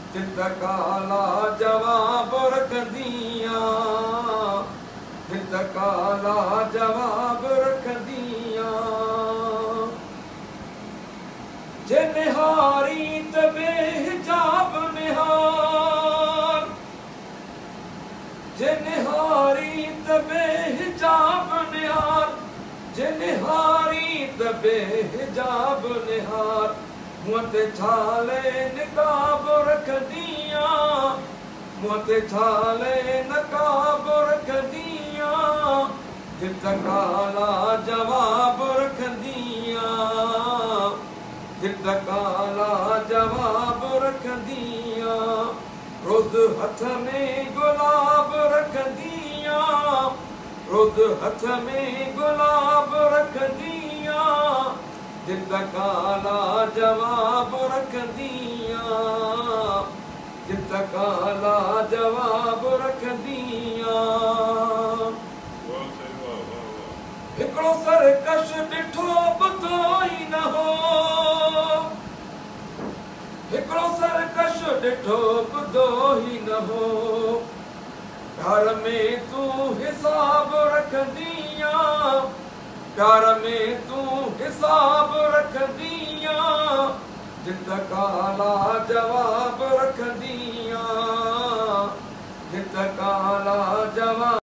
जित काला जवाब रखदियां, जित काला जवाब रखदियां। जे निहारी त बेहिजाब निहार, जे निहारी त बेहिजाब निहार, जे निहारी त बेहिजाब निहार। मुंह ते छाले निकाब रखदियां, मुंह ते छाले नकाब रखदियां। जित काला जवाब रखदियां, जित काला जवाब रखदियां। रोज़ हथ में गुलाब रखदियां, रोज़ हथ में गुलाब रखदियां। जित काला जवाब रखदियां, जित काला जवाब रखदियां। हिकिड़ो सरकश ॾिठो ॿुधो ई न हो, हिकिड़ो सरकश ॾिठो ॿुधो ई न हो। घर में तूं हिसाब रखदियां, घर में तूं हिसाब रखदियां। जित काला जवाब रखदियां, जित काला जवाब